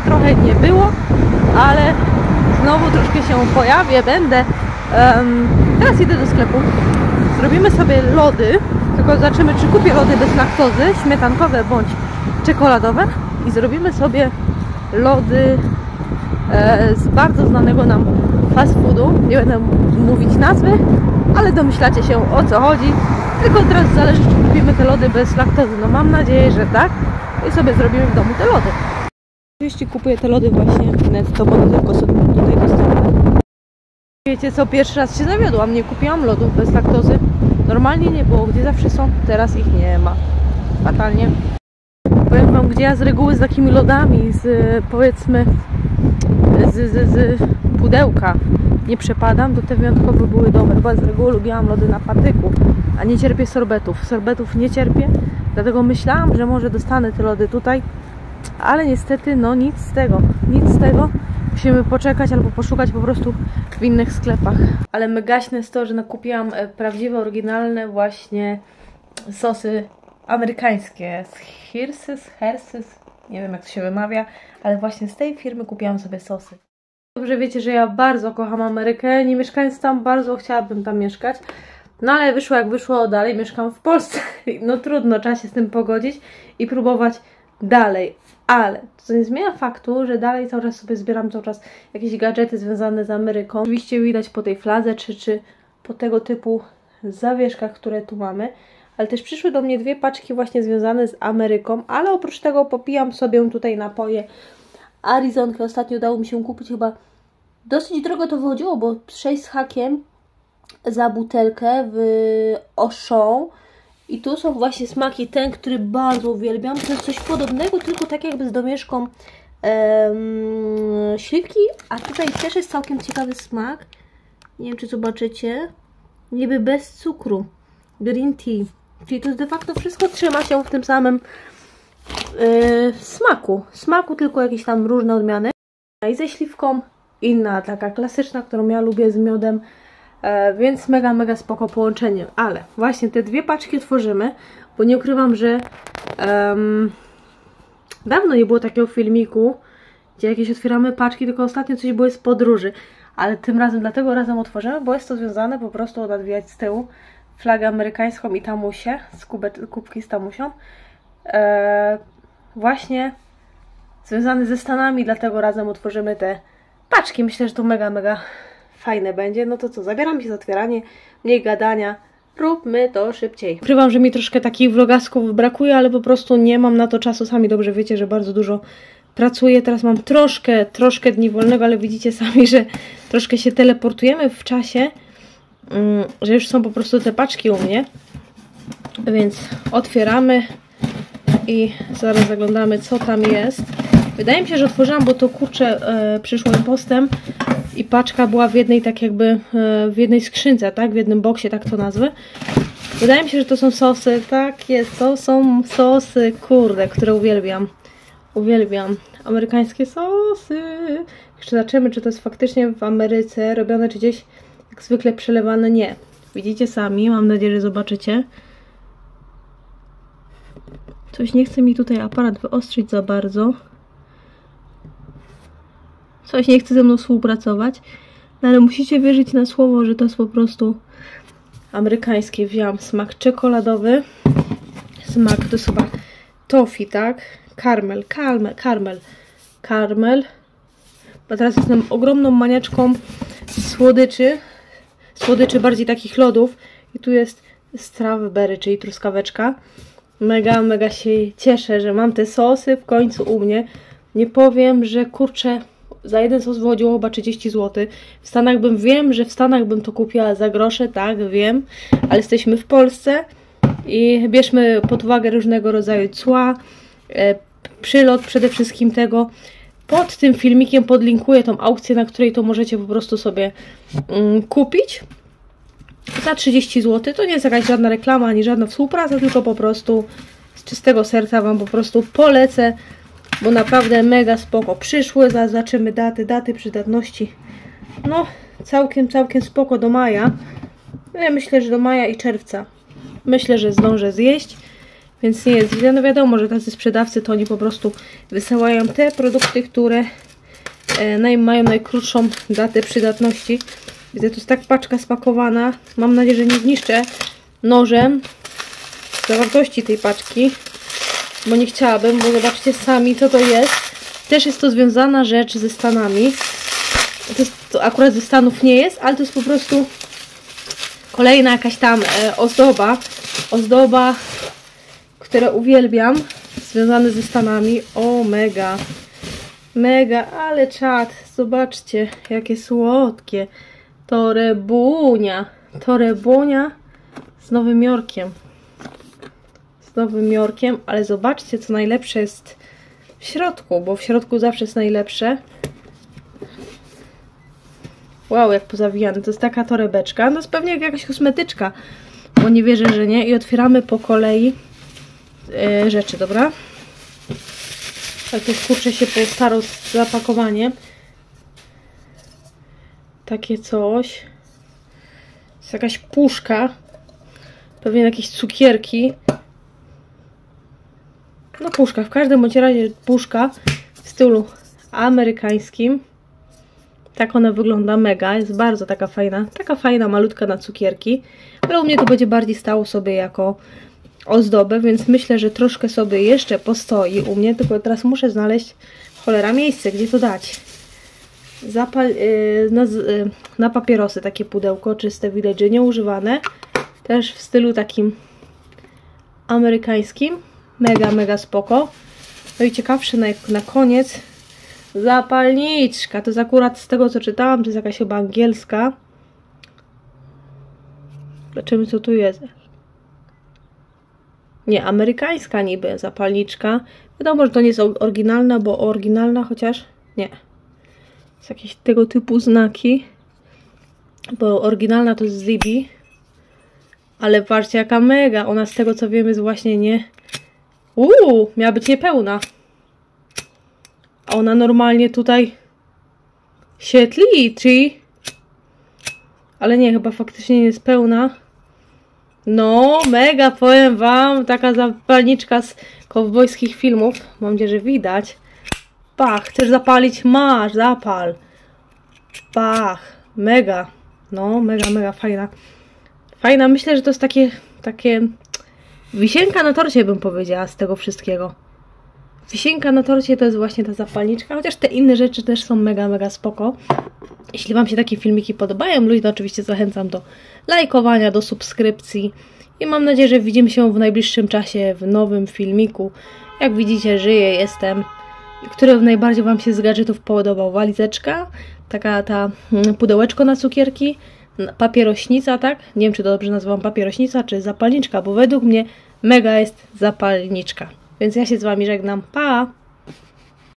trochę nie było, ale znowu troszkę się pojawię, będę. Teraz idę do sklepu, zrobimy sobie lody, tylko zobaczymy, czy kupię lody bez laktozy, śmietankowe bądź czekoladowe i zrobimy sobie lody z bardzo znanego nam fast foodu. Nie będę mówić nazwy, ale domyślacie się, o co chodzi. Tylko teraz zależy, czy kupimy te lody bez laktozy. No mam nadzieję, że tak. I sobie zrobimy w domu te lody. Oczywiście kupuję te lody właśnie netto, bo one tylko są tutaj dostępne. Wiecie co, pierwszy raz się zawiodłam. Nie kupiłam lodów bez laktozy. Normalnie nie było, gdzie zawsze są, teraz ich nie ma. Fatalnie. Powiem wam, gdzie ja z reguły z takimi lodami, powiedzmy z pudełka nie przepadam, to te wyjątkowe były dobre, bo z reguły lubiłam lody na patyku, a nie cierpię sorbetów. Sorbetów nie cierpię, dlatego myślałam, że może dostanę te lody tutaj, ale niestety no nic z tego. Musimy poczekać albo poszukać po prostu w innych sklepach. Ale megaśne jest to, że nakupiłam prawdziwe, oryginalne właśnie sosy amerykańskie z Hershey's, nie wiem jak to się wymawia, ale właśnie z tej firmy kupiłam sobie sosy. Dobrze wiecie, że ja bardzo kocham Amerykę, nie mieszkając tam, bardzo chciałabym tam mieszkać. No ale wyszło jak wyszło, dalej mieszkam w Polsce. No trudno, trzeba się z tym pogodzić i próbować dalej. Ale to nie zmienia faktu, że dalej cały czas sobie zbieram jakieś gadżety związane z Ameryką. Oczywiście widać po tej fladze, czy po tego typu zawieszkach, które tu mamy. Ale też przyszły do mnie 2 paczki właśnie związane z Ameryką, ale oprócz tego popijam sobie tutaj napoje Arizonkę. Ostatnio udało mi się kupić chyba dosyć drogo to wychodziło, bo 6 z hakiem za butelkę w Auchan. I tu są właśnie smaki, ten, który bardzo uwielbiam. To jest coś podobnego, tylko tak jakby z domieszką śliwki. A tutaj też jest całkiem ciekawy smak. Nie wiem, czy zobaczycie. Niby bez cukru. Green tea. Czyli to de facto wszystko trzyma się w tym samym smaku, tylko jakieś tam różne odmiany. I ze śliwką, inna taka klasyczna, którą ja lubię z miodem, więc mega spoko połączenie. Ale właśnie te 2 paczki tworzymy, bo nie ukrywam, że dawno nie było takiego filmiku, gdzie jakieś otwieramy paczki, tylko ostatnio coś było z podróży. Ale tym razem, dlatego razem otworzymy, bo jest to związane po prostu, nadwijać z tyłu flagę amerykańską i tamusię, kubki z tamusią. Właśnie związany ze Stanami, dlatego razem utworzymy te paczki. Myślę, że to mega fajne będzie. No to co, zabieram się za otwieranie, mniej gadania, róbmy to szybciej. Ukrywam, że mi troszkę takich vlogasków brakuje, ale po prostu nie mam na to czasu. Sami dobrze wiecie, że bardzo dużo pracuję. Teraz mam troszkę dni wolnego, ale widzicie sami, że troszkę się teleportujemy w czasie, że już są po prostu te paczki u mnie. Więc otwieramy i zaraz zaglądamy, co tam jest. Wydaje mi się, że otworzyłam, bo to kurczę przyszło postem i paczka była w jednej, tak jakby w jednej skrzynce, tak? W jednym boksie, tak to nazwę. Wydaje mi się, że to są sosy. Tak jest, to są sosy, kurde, które uwielbiam. Uwielbiam amerykańskie sosy. Jeszcze zobaczymy, czy to jest faktycznie w Ameryce robione, czy gdzieś jak zwykle przelewane. Nie. Widzicie sami, mam nadzieję, że zobaczycie. Coś nie chce mi tutaj aparat wyostrzyć za bardzo. Coś nie chce ze mną współpracować. No ale musicie wierzyć na słowo, że to jest po prostu amerykańskie. Wziąłam smak czekoladowy. Smak to jest chyba toffee, tak? Karmel. Bo teraz jestem ogromną maniaczką słodyczy. Słodyczy bardziej takich lodów. I tu jest strawberry, czyli truskaweczka. Mega się cieszę, że mam te sosy w końcu u mnie. Nie powiem, że kurczę, za jeden sos wychodziło chyba 30 zł. Wiem, że w Stanach bym to kupiła za grosze, tak, wiem. Ale jesteśmy w Polsce i bierzmy pod uwagę różnego rodzaju cła, przylot przede wszystkim tego. Pod tym filmikiem podlinkuję tą aukcję, na której to możecie po prostu sobie kupić. Za 30 zł. To nie jest jakaś żadna reklama, ani żadna współpraca, tylko po prostu z czystego serca Wam po prostu polecę, bo naprawdę mega spoko. Przyszły, zaraz zobaczymy daty przydatności. No, całkiem spoko do maja. Ja myślę, że do maja i czerwca. Myślę, że zdążę zjeść. Więc nie jest źle. No wiadomo, że tacy sprzedawcy to oni po prostu wysyłają te produkty, które mają najkrótszą datę przydatności. Widzę, to jest tak paczka spakowana. Mam nadzieję, że nie zniszczę nożem zawartości tej paczki, bo nie chciałabym, bo zobaczcie sami, co to jest. Też jest to związana rzecz ze Stanami. To akurat ze Stanów nie jest, ale to jest po prostu kolejna jakaś tam ozdoba, które uwielbiam, związane ze Stanami. O, mega, mega, ale czad, zobaczcie, jakie słodkie. Torebunia z Nowym Jorkiem. Z Nowym Jorkiem, ale zobaczcie, co najlepsze jest w środku, bo w środku zawsze jest najlepsze. Wow, jak pozawijane. To jest taka torebeczka. No jest pewnie jakaś kosmetyczka, bo nie wierzę, że nie. I otwieramy po kolei rzeczy, dobra? Tak to skurczę się po staro z zapakowaniem. Takie coś. To jest jakaś puszka. Pewnie jakieś cukierki. No puszka. W każdym bądź razie puszka w stylu amerykańskim. Tak ona wygląda, mega. Jest bardzo taka fajna, malutka na cukierki. Ale u mnie to będzie bardziej stało sobie jako ozdobę, więc myślę, że troszkę sobie jeszcze postoi u mnie. Tylko teraz muszę znaleźć, cholera, miejsce, gdzie to dać. Na papierosy takie pudełko czyste, widać, że nieużywane. Też w stylu takim amerykańskim. Mega, mega spoko. No i ciekawsze na koniec zapalniczka. To jest akurat z tego, co czytałam, to jest jakaś chyba angielska. Zobaczymy, co tu jest. Nie, amerykańska niby zapalniczka. Wiadomo, że to nie jest oryginalna, bo oryginalna chociaż nie. Jest jakieś tego typu znaki. Bo oryginalna to jest Zibi. Ale patrzcie, jaka mega. Ona z tego, co wiemy, jest właśnie nie... miała być niepełna. A ona normalnie tutaj świetliczy. Ale nie, chyba faktycznie nie jest pełna. No, mega, powiem wam. Taka zapalniczka z kowbojskich filmów. Mam nadzieję, że widać. Pach, chcesz zapalić? Masz, zapal. Pach, mega. No, mega, mega fajna. Fajna, myślę, że to jest takie wisienka na torcie, bym powiedziała, z tego wszystkiego. Wisienka na torcie to jest właśnie ta zapalniczka, chociaż te inne rzeczy też są mega, mega spoko. Jeśli wam się takie filmiki podobają, ludzi, to oczywiście zachęcam do lajkowania, do subskrypcji. I mam nadzieję, że widzimy się w najbliższym czasie w nowym filmiku. Jak widzicie, żyję, jestem. Który najbardziej wam się z gadżetów podobał? Walizeczka, taka pudełeczko na cukierki, papierośnica, tak? Nie wiem, czy to dobrze nazywam papierośnica, czy zapalniczka, bo według mnie mega jest zapalniczka. Więc ja się z wami żegnam. Pa!